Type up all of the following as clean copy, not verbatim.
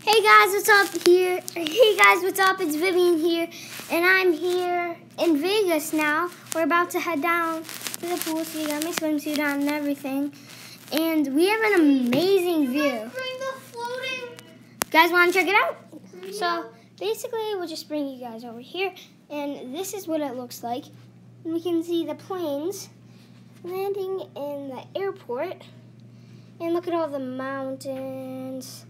Hey guys, what's up here? Hey guys, what's up? It's Vivian here, and I'm here in Vegas now. We're about to head down to the pool, so you got my swimsuit on and everything. And we have an amazing view. Guys, want to check it out? So basically, we'll just bring you guys over here, and this is what it looks like. And we can see the planes landing in the airport, and look at all the mountains.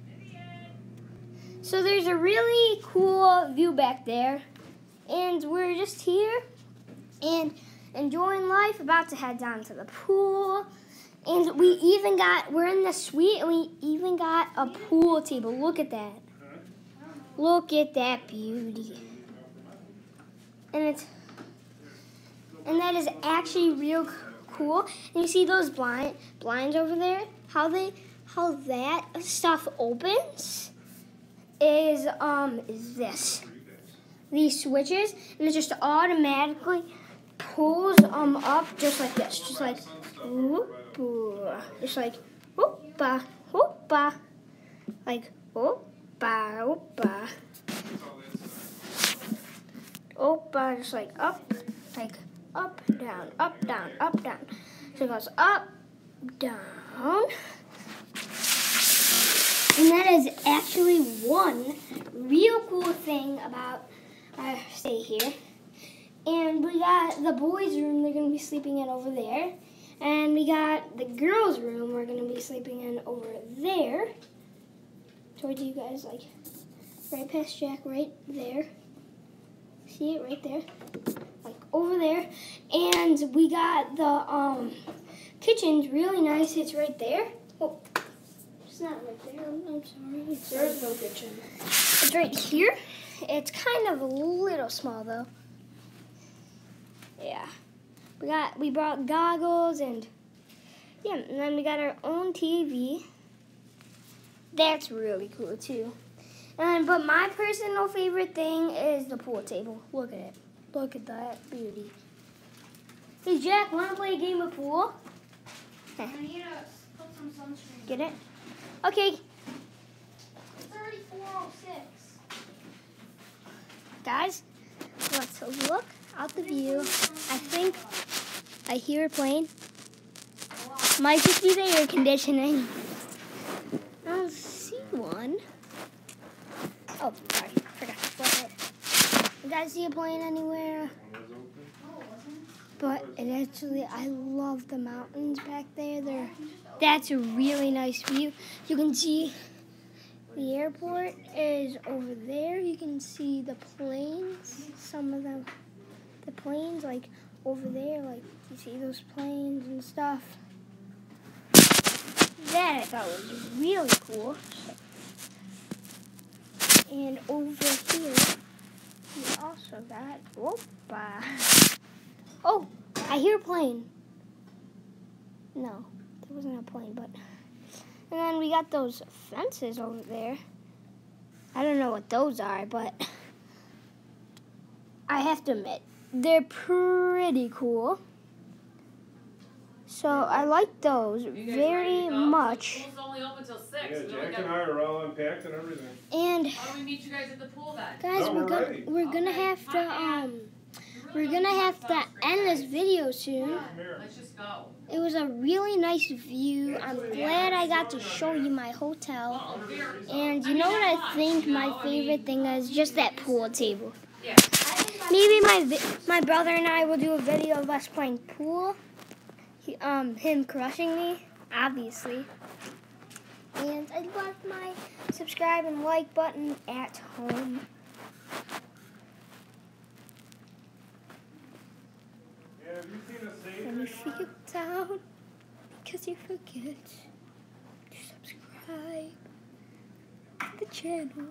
So there's a really cool view back there, and we're just here and enjoying life, about to head down to the pool. And we're in the suite, and we even got a pool table. Look at that. Look at that beauty. And that is actually real cool. And you see those blinds over there? How that stuff opens is these switches, and it just automatically pulls up just like this, just like whoop, just like whoop-a, whoop-a, like whoop-a, whoop-a, whoop-a, just like up, down, up, down, up, down. So it goes up, down. And that is actually one real cool thing about our stay here. And we got the boys' room, they're going to be sleeping in over there. And we got the girls' room, we're going to be sleeping in over there. Towards you guys, like right past Jack, right there. See it right there? Like over there. And we got the kitchen's really nice, it's right there. Oh. It's not right there. I'm sorry. There's no kitchen. It's right here. It's kind of a little small though. Yeah. We brought goggles and then we got our own TV. That's really cool too. But my personal favorite thing is the pool table. Look at it. Look at that beauty. Hey Jack, wanna play a game of pool? I need to put some sunscreen. Get it? Okay. It's already 4:06. Guys, let's look out the view. I think I hear a plane. Might just be the air conditioning. I don't see one. Oh, sorry. Forgot to plug it. You guys see a plane anywhere? But I love the mountains back there. That's a really nice view. You can see the airport is over there. You can see the planes, some of them. The planes, like, over there, like, you see those planes and stuff. That I thought was really cool. And over here, we also got, oh, I hear a plane. No. It wasn't a plane, but... And then we got those fences over there. I don't know what those are, but... I have to admit, they're pretty cool. So I like those very much. The pool's only open till 6. Yeah, Jack and I are all unpacked and everything. And... How do we meet you guys at the pool then? Guys, we're gonna have to end this video soon. Let's just go. It was a really nice view. I'm glad I got to show you my hotel. And you know what I think my favorite thing is? Just that pool table. Yeah. Maybe my brother and I will do a video of us playing pool. Him crushing me, obviously. And I left my subscribe and like button at home. And if you down because you forget to subscribe to the channel,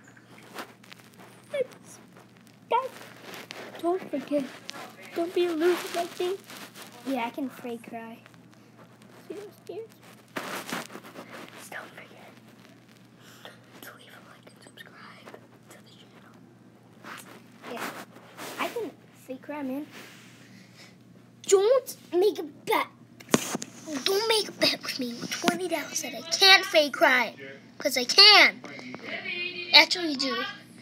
guys, don't forget, don't be a loser like me. Yeah, I can fake cry. See those tears? Just don't forget to leave a like and subscribe to the channel. Yeah, I can fake cry, man. Don't make a bet. Don't make a bet with me with $20 that I can't fake cry. Because I can. actually do.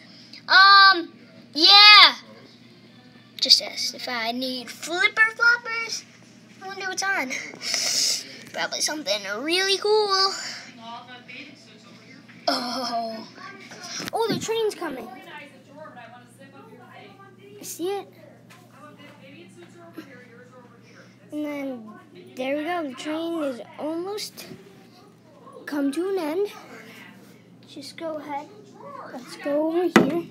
Yeah. Just asked if I need flipper floppers. I wonder what's on. Probably something really cool. Oh. Oh, the train's coming. I see it. And then there we go. The train is almost come to an end. Just go ahead. Let's go over here.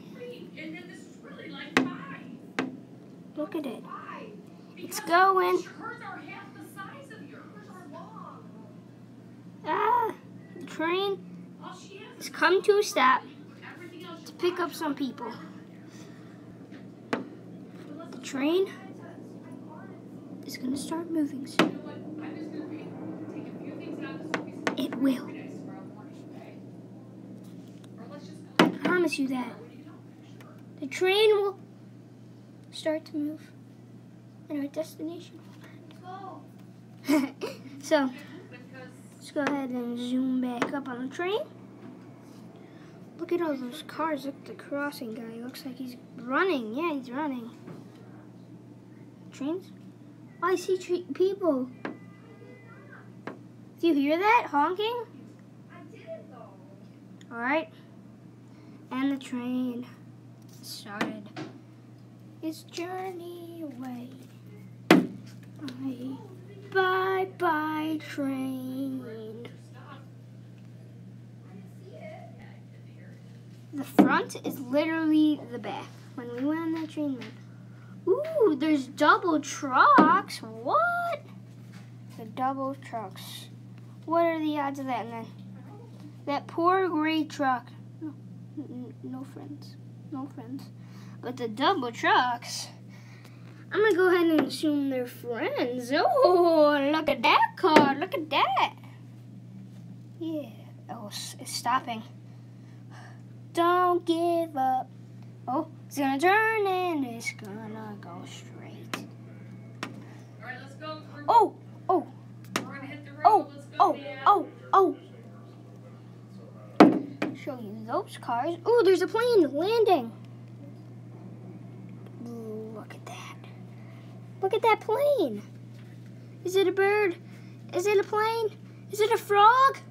Look at it. It's going. The train has come to a stop to pick up some people. The train is going to start moving soon. It will. I promise you that. The train will start to move in our destination. So, let's go ahead and zoom back up on the train. Look at all those cars. Look at the crossing guy. Looks like he's running. Yeah, he's running. Trains? Oh, I see people. Do you hear that honking? I didn't though. Alright. And the train started its journey away. Bye bye train. The front is literally the back. When we went on that train, ooh, there's double trucks. What? The double trucks. What are the odds of that? And then that poor gray truck. No friends. No friends. But the double trucks, I'm going to go ahead and assume they're friends. Oh, look at that car. Look at that. Yeah. Oh, it's stopping. Don't give up. Oh, it's going to turn and it's going to go straight. All right, let's go. Oh. We're going to hit the road. Oh, Let's go, oh, man. oh. Show you those cars. Oh, there's a plane landing. Look at that. Look at that plane. Is it a bird? Is it a plane? Is it a frog?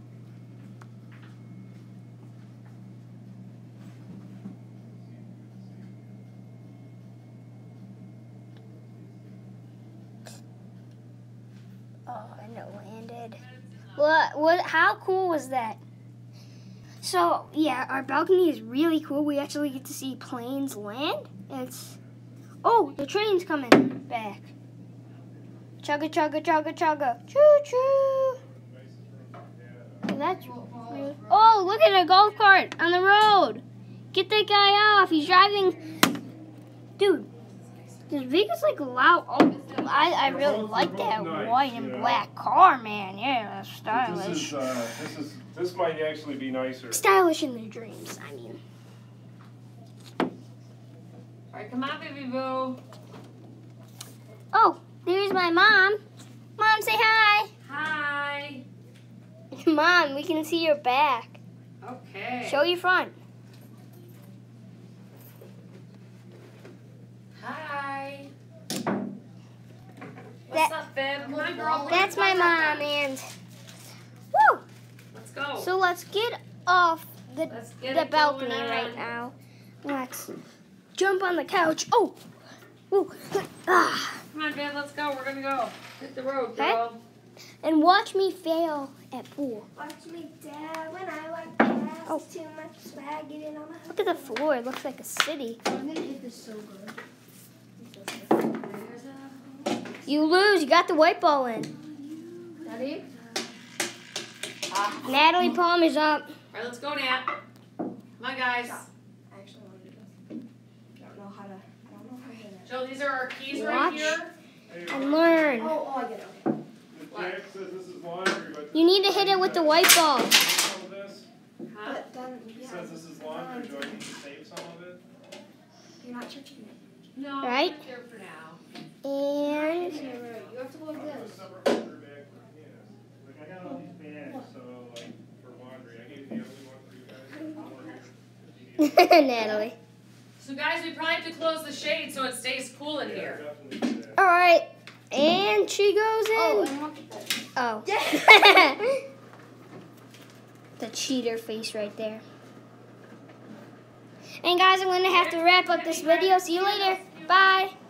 Oh, and it landed. What? How cool was that? So, yeah, our balcony is really cool. We actually get to see planes land. Oh, the train's coming back. Chugga, chugga, chugga, chugga. Choo, choo. That's really... Oh, look at a golf cart on the road. Get that guy off. He's driving. Dude, does Vegas like allow... Oh, I really like that white and black car, man. Yeah, that's stylish. This might actually be nicer. Stylish in their dreams, I mean. All right, come on, baby boo. Oh, there's my mom. Mom, say hi. Hi. Mom, we can see your back. Okay. Show your front. Hi. What's up, babe? Come on, girl. That's my mom, and woo. Let's go. So let's get off Let's get the it balcony going on. right now. Let's jump on the couch. Oh, woo. Ah. Come on, babe. Let's go. We're gonna go. Hit the road, Okay. girl. And watch me fail at pool. Watch me dab when I like gas. Oh. Too much swag getting on my Look at the floor. It looks like a city. I'm gonna hit this so good. You lose. You got the white ball in. Ready? Natalie Palmer's up. All right, let's go, Nat. Come on, guys. I actually want to do this. I don't know how to hit it. Joe, these are our keys Watch. right here. And learn. Oh, I get it. Okay. Jack says this is laundry, but You need to hit it with the white ball. some of this. Huh? But then, He yeah. says this is laundry. Do I need to save some of it? You're not touching it. No, Right? right there for now. And You have to load I have a this. separate folder bag for his. Like I got all these bags, so like for laundry, I gave the other one for you guys. Over here. Natalie. So guys, we probably have to close the shade so it stays cool in Yeah, here. definitely do that. All right, and she goes Oh, in. and look at this. Oh. The cheater face right there. And guys, I'm going to have to wrap up this video. See you later. Bye.